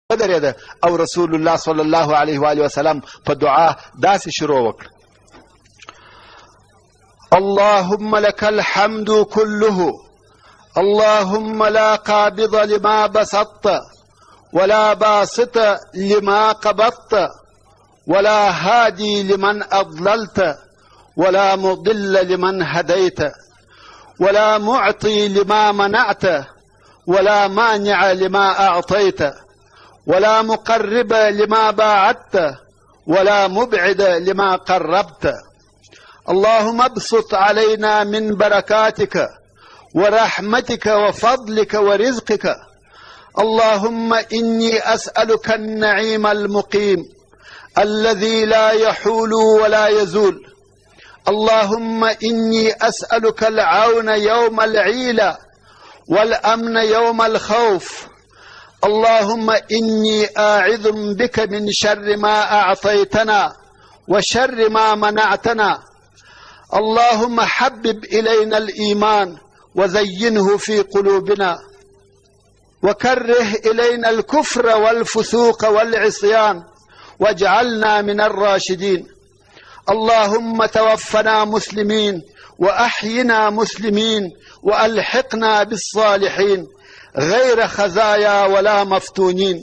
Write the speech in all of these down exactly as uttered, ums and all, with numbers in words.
ودرېده او رسول الله صلی الله علیه و آله وسلم په دعا داسې شروع وکړه: اللهم لك الحمد كله، اللهم لا قابض لما بسطت ولا باسط لما قبضت ولا هادي لمن أضللت ولا مضل لمن هديت ولا معطي لما منعت ولا مانع لما أعطيت ولا مقرب لما باعدت ولا مبعد لما قربت. اللهم ابسط علينا من بركاتك ورحمتك وفضلك ورزقك. اللهم إني أسألك النعيم المقيم الذي لا يحول ولا يزول. اللهم إني أسألك العون يوم العيلة والأمن يوم الخوف. اللهم إني أعوذ بك من شر ما أعطيتنا وشر ما منعتنا. اللهم حبب إلينا الإيمان وزينه في قلوبنا وكره إلينا الكفر والفسوق والعصيان واجعلنا من الراشدين. اللهم توفنا مسلمين وأحينا مسلمين وألحقنا بالصالحين غير خزايا ولا مفتونين.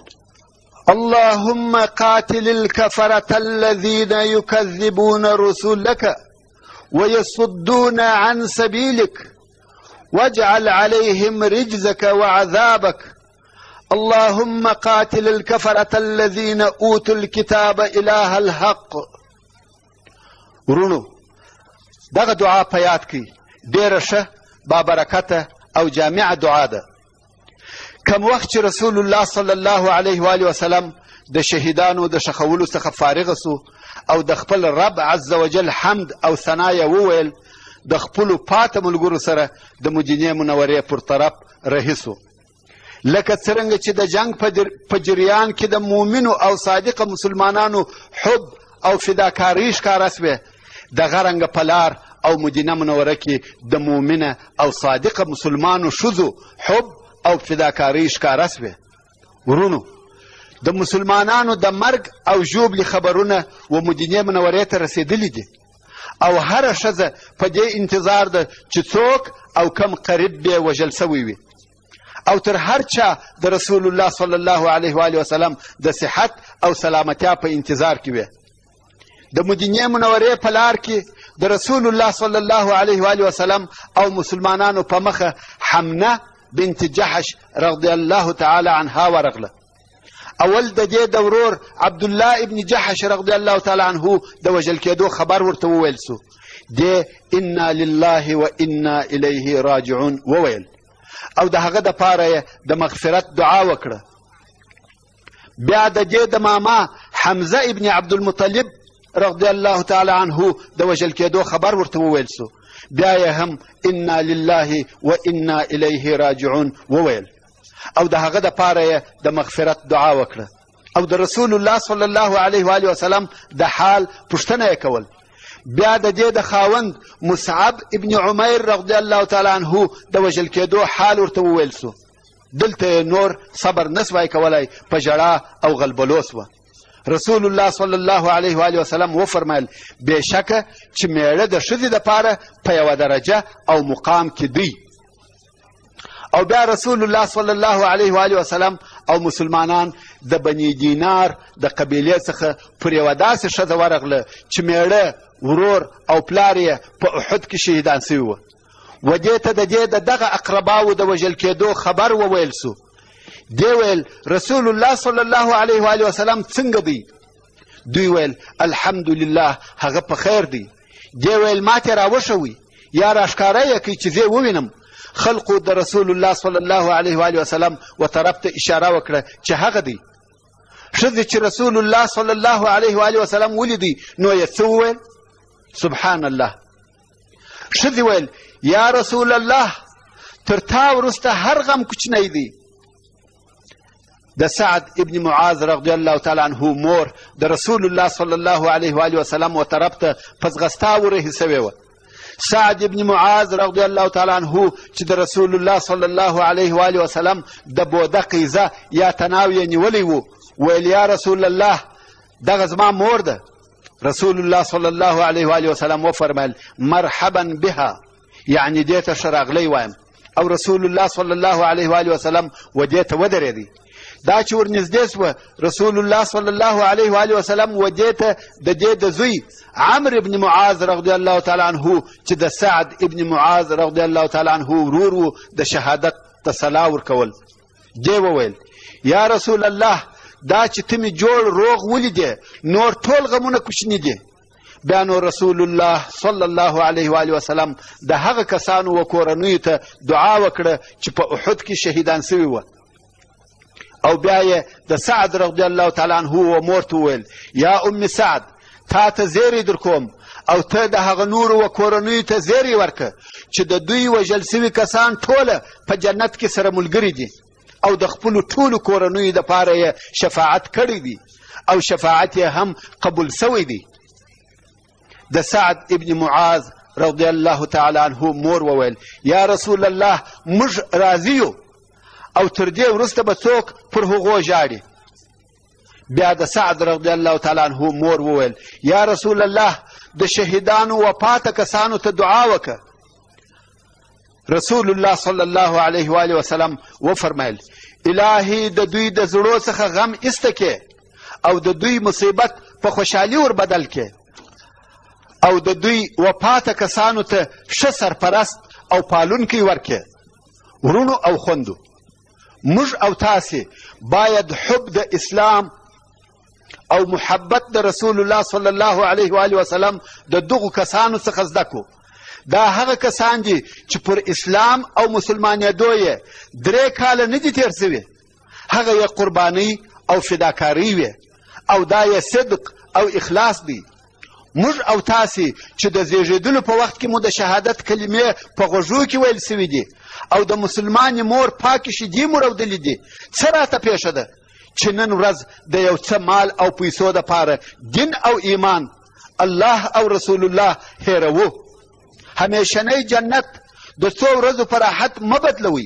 اللهم قاتل الكفرة الذين يكذبون رسلك ويصدون عن سبيلك واجعل عليهم رجزك وعذابك. اللهم قاتل الكفرة الذين أوتوا الكتاب إله الحق. ورونو دغه دعا په یاد کړئ، ډېره ښه بابرکته او جامعه دعا ده. کم وخت چې رسول الله صلی الله علیه و آله وسلم د شهیدانو د ښخولو څخه فارغه سو او د خپل رب عز وجل حمد او ثنا یې وویل، د خپلو پاته ملګرو سره د مدینې منورې پر طرف رهي سو. لکه څرنګه چې د جنگ په جریان کې د مؤمنو او صادقه مسلمانانو حب او فداکاري ښکاره سوې، دغه رنګه په لار او مدینه منوره کې د مؤمنه او صادقه مسلمانو ښځو حب او فداکاري ښکاره سوې. ورونو د مسلمانانو د مرګ او ژوبلې خبرونه و مدینې منورې ته رسېدلي دي او هره ښځه په دې انتظار ده چې څوک او کم قریب به وژل سوی وي او تر هر چا د رسول الله صلی الله علیه و آله وسلم د صحت او سلامتیا په انتظار کې وي. د مدینې منورې په لار کې د رسول الله صلی الله علیه و آله وسلم او مسلمانانو په مخه حمنه بنت جحش رضی الله تعالی عنها ورغله. اول د دې د ورور عبدالله ابن جحش رضی الله تعالی عنه د وژل کېدو خبر ورته وویل سو. دې انا لله و انا الیه راجعون وویل او د هغه دپاره یې د مغفرت دعا وکړه. بیا د دې د ماما حمزه ابن عبدالمطلب رضی الله تعالی عنه د وژل کېدو خبر ورته وویل سو. بیا یې هم انا لله و انا الیه راجعون وویل او د هغه دپاره یې د مغفرت دعا وکړه او د رسول الله صلی الله علیه و آله وسلم د حال پوښتنه یې کول. بیا د دې د خاوند مصعب ابن عمیر رضی الله تعالی عنه د وژل کېدو حال ورته وویل سو. دلته نور صبر نسوای کولی، په ژړا او غلبلو سوه. رسول الله صلی الله علیه و آله وسلم وفرمایل بېشکه چې میړه د ښځې دپاره په یوه درجه او مقام کې دی. او بیا رسول الله صلی الله علیه و آله وسلم او مسلمانان د بني دینار د قبیلې څخه پر یوه داسې ښځه ورغله چې میړه، ورور او پلار یې په احد کې شهیدان سوي وه و دې ته د دې د دغه اقرباو د وژل کېدو خبر وویل سو. دی ویل رسول الله صلی الله علیه و آله وسلم څنګه دی؟ دوی ویل الحمدلله هغه په خیر دی. دی ویل ما ته راوښوئ یا راښکاره یې کړئ چې زه ووینم. خلقو د رسول الله صلی الله علیه و آله وسلم و طرف ته اشاره وکړه چې هغه دی. ښځې چې رسول الله صلی الله علیه و آله وسلم ولیدی نو یې څه وویل؟ سبحان الله. ښځې ویل یا رسول الله تر تا وروسته هر غم کوچنی دی. د سعد ابن معاذ رضی الله تعالی عنه مور د رسول الله صلی الله علیه و آله وسلم و طرف ته په ځغستا ورهي سوې وه. سعد ابن معاذ رضی الله تعالی عنه چې د رسول الله صلی الله علیه و آله وسلم د بوده قیزه یا تناو یې نیولی و، ویل یا رسول الله دغه زما مور ده. رسول الله صلی الله علیه و آله وسلم وفرمیل مرحبا بها، یعنی دې ته ښه راغلی وایم. او رسول الله صلی الله علیه و آله وسلم و دې ته ودرېدی. دا چې ورنږدې سوه رسول الله صلی الله علیه و آله وسلم و دې ته د دې د زوی عمرو ابن معاذ رضی الله تعالی عنه چې د سعد ابن معاذ رضی الله تعالی عنه ورور و د شهادت ته صلا ورکول. دې وویل یا رسول الله دا چې ته مې جوړ روغ ولیدې نور ټول غمونه کوچني دي. بیا نو رسول الله صلی الله علیه و آله وسلم د هغه کسانو و کورنیو ته دعا وکړه چې په احد کې شهیدان سوي وه. او بیا یې د سعد رضی الله تعالی عنه و مور ته وویل یا ام سعد تا ته زیری در کوم او ته د هغه نورو و کورنیو ته زیری ورکه چې د دوی وژل سوي کسان ټوله په جنت کې سره ملګري دي او د خپلو ټولو کورنیو دپاره یې شفاعت کړی دی او شفاعت یې هم قبول سوی دی. د سعد ابن معاذ رضی الله تعالی عنه مور وویل یا رسول الله موږ راضي یو او تر دې وروسته به څوک پر هغو ژاړي. بیا د سعد رضی الله تعالی عنه مور وویل یا رسول الله د شهیدانو و پاته کسانو ته دعا وکړه. رسول الله صلی الله علیه و آله وسلم وفرمیل الهی د دوی د زړو څخه غم ایسته کې او د دوی مصیبت په خوشحالي ور بدل کې او د دوی و پاته کسانو ته ښه سرپرست او پالونکی ورکې. ورونو او خوندو، موږ او تاسې باید حب د اسلام او محبت د رسول الله صلی الله علیه و آله وسلم د دغو کسانو څخه زده کړو. دا هغه کسان دي چې پر اسلام او مسلمانېدو یې درې کاله نه دي تېر سوي، هغه یې قربانۍ او فداکارۍ وې او دا یې صدق او اخلاص دی. موږ او تاسې چې د زیږېدلو په وخت کې مو د شهادت کلمې په غوږو کې ویل سوي دي او د مسلمانې مور پاکې شیدې مو رودلې دي، څه راته پیښه ده چې نن ورځ د یو څه مال او پیسو دپاره دین او ایمان الله او رسول الله هېروو. همیشنی جنت د څو ورځو په راحت مه بدلوئ.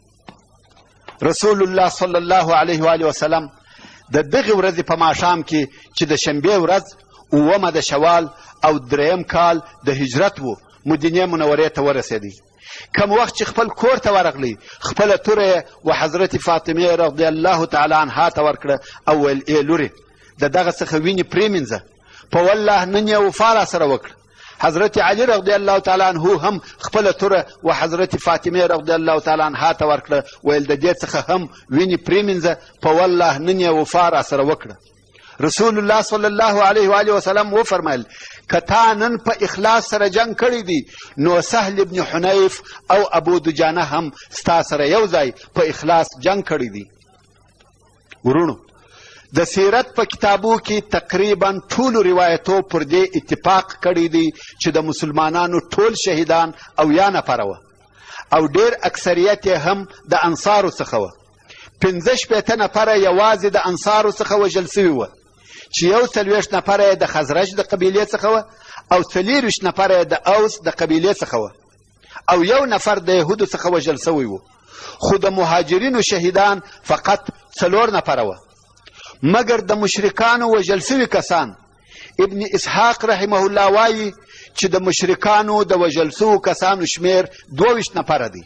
رسول الله صلی الله علیه و آله وسلم د دغې ورځې په ماښام کې چې د شنبې ورځ اوومه د شوال او دریم کال د هجرت و مدینې منورې ته ورسېدی. کم وخت چې خپل کور ته ورغلی خپله توره یې و حضرت فاطمې رضی الله تعالی عنها ته ورکړه او ویل ای لورې د دغه څخه وینې پرېمینځه، په والله نن یې وفا راسره وکړه. حضرت علی رضی الله تعالی عنه هم خپله توره و حضرت فاطمې رضی الله تعالی عنها ته ورکړه، ویل د دې څخه هم وینې پرېمینځه، په والله نن یې وفا راسره وکړه. رسول الله صلی الله علیه و آله وسلم وفرمیل که تا نن په اخلاص سره جنگ کړی دی نو سهل ابن حنیف او ابو دجانه هم ستا سره یو ځای په اخلاص جنگ کړی دی. ورونو، د سیرت په کتابو کې تقریبا ټولو روایتو پر دې اتفاق کړی دی چې د مسلمانانو ټول شهیدان او یا نفره وه او ډېر اکثریت یې هم د انصارو څخه وه. پنځه شپېته نفره یوازې د انصارو څخه وژل سوي وه چې یو څلوېښت نفره یې د خزرج د قبیلې څخه وه او څلېرویشت نفره یې د اوس د قبیلې څخه وه او یو نفر د یهودو څخه وژل سوی و. خو د مهاجرینو شهیدان فقط څلور نفره وه مګر د مشرکانو وژل سوي کسان. ابن اسحاق رحمه الله وایي چې د مشرکانو د وژل سوو کسانو شمیر دوه ویشت نفره دی.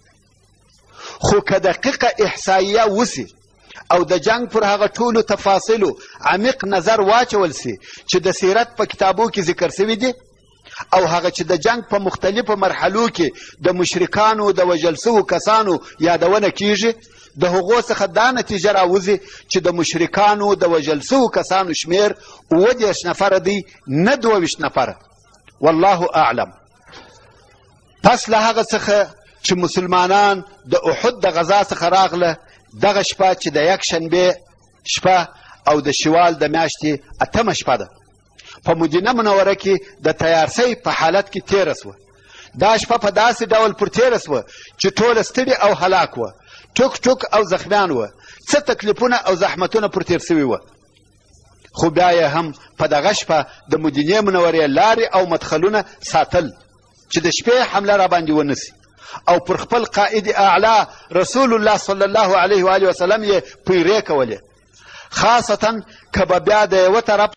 خو که دقیقه احصاییه وسي او د جنگ پر هغه ټولو تفاصیلو عمیق نظر واچول سي چې د سیرت په کتابو کې ذکر سوي دي او هغه چې د جنگ په مختلفو مرحلو کې د مشرکانو د وژل سوو کسانو یادونه کیږي، د هغو څخه دا نتیجه راوځي چې د مشرکانو د وژل سوو کسانو شمیر اووه دېرش نفره دی، نه دوه ویشت نفره. والله اعلم. پس له هغه څخه چې مسلمانان د احد د غزا څخه راغله، دغه شپه چې د یک شنبې شپه او د شوال د میاشتې اتمه شپه ده په مدینه منوره کې د تیارسۍ په حالت کې تېره سوه. دا شپه په داسې ډول پر تېره سوه چې ټوله ستړي او هلاک وه، ټوک ټوک او زخمیان وه، څه تکلیفونه او زحمتونه پر تېر سوي وه. خو بیا یې هم په دغه شپه د مدینې منورې لارې او مدخلونه ساتل. چې د شپې حمله را باندې ونسي او پر خپل قائد اعلی رسول الله صلی الله علیه و آله وسلم یې پیرې کولې، خاصتا که به بیا د یوه طرف